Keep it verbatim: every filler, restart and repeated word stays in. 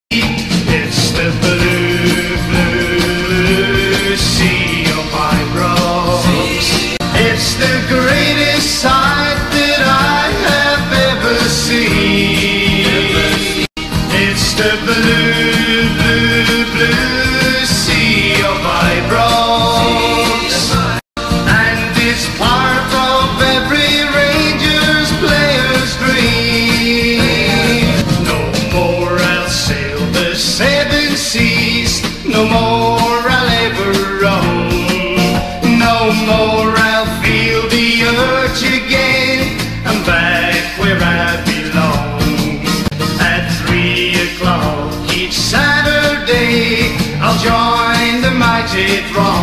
It's the blue, blue sea of Ibrox. It's the greatest sight that I have ever seen. It's the blue, blue, blue sea of Ibrox. And it's part of every Rangers player's dream. No more I'll sail the seven seas, no more I'll ever roam, no more I'll feel the urge again. I'm back where I belong. At three o'clock each Saturday I'll join the mighty throng.